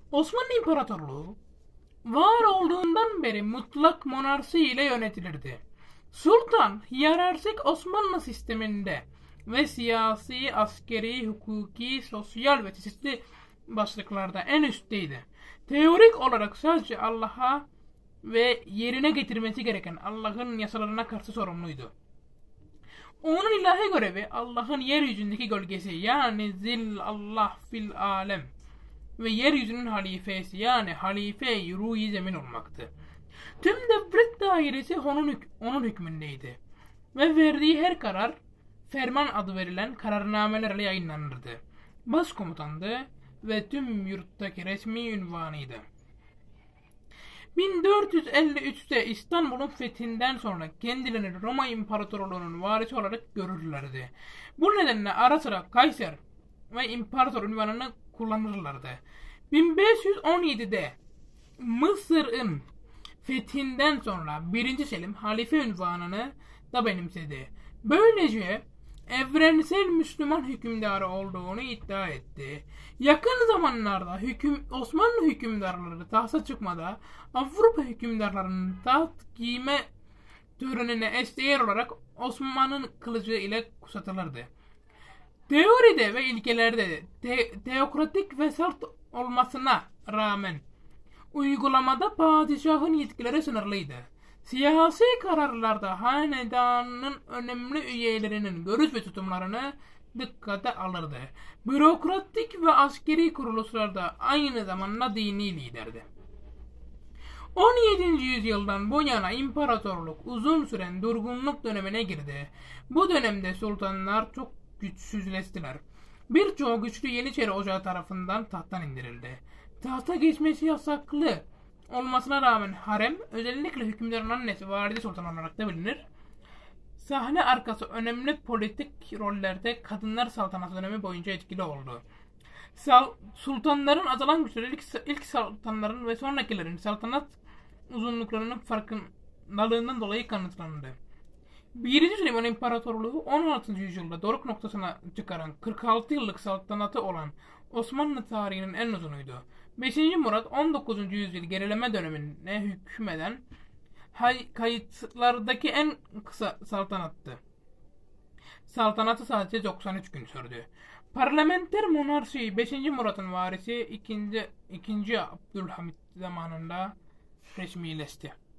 Osmanlı İmparatorluğu var olduğundan beri mutlak monarşi ile yönetilirdi. Sultan, hiyerarşik Osmanlı sisteminde ve siyasi, askeri, hukuki, sosyal ve çeşitli başlıklarda en üstteydi. Teorik olarak sadece Allah'a ve yerine getirmesi gereken Allah'ın yasalarına karşı sorumluydu. Onun ilahi görevi Allah'ın yeryüzündeki gölgesi yani zil Allah fil alem ve yeryüzünün halifesi yani halife-i ruh-i zemin olmaktı. Tüm devlet dairesi onun hükmündeydi ve verdiği her karar ferman adı verilen kararnamelerle yayınlanırdı. Başkomutandı ve tüm yurttaki resmi ünvanıydı. 1453'te İstanbul'un fethinden sonra kendilerini Roma İmparatorluğu'nun varisi olarak görürlerdi. Bu nedenle ara sıra Kayser ve İmparator ünvanını kullanırlardı. 1517'de Mısır'ın fethinden sonra 1. Selim halife ünvanını da benimsedi. Böylece evrensel Müslüman hükümdarı olduğunu iddia etti. Yakın zamanlarda Osmanlı hükümdarları tahta çıkmada Avrupa hükümdarlarının taht giyme törenine eşdeğer olarak Osman'ın kılıcı ile kuşatılırdı. Teoride ve ilkelerde teokratik ve salt olmasına rağmen uygulamada padişahın yetkileri sınırlıydı. Siyasi kararlarda hanedanın önemli üyelerinin görüş ve tutumlarını dikkate alırdı. Bürokratik ve askeri kuruluşlarda aynı zamanda dini liderdi. 17. yüzyıldan bu yana imparatorluk uzun süren durgunluk dönemine girdi. Bu dönemde sultanlar çok güçsüzleştiler. Birçok güçlü Yeniçeri Ocağı tarafından tahttan indirildi. Tahta geçmesi yasaklı olmasına rağmen harem, özellikle hükümdarın annesi Valide Sultan olarak da bilinir. Sahne arkası önemli politik rollerde kadınlar saltanatı dönemi boyunca etkili oldu. Sultanların azalan güçleri ilk sultanların ve sonrakilerin saltanat uzunluklarının farkındalığından dolayı kanıtlandı. 1. Süleyman İmparatorluğu 16. yüzyılda doruk noktasına çıkaran 46 yıllık saltanatı olan Osmanlı tarihinin en uzunuydu. 5. Murat 19. yüzyıl gerileme dönemine hükmeden kayıtlardaki en kısa saltanattı. Saltanatı sadece 93 gün sürdü. Parlamenter monarşi 5. Murat'ın varisi 2. Abdülhamit zamanında resmileşti.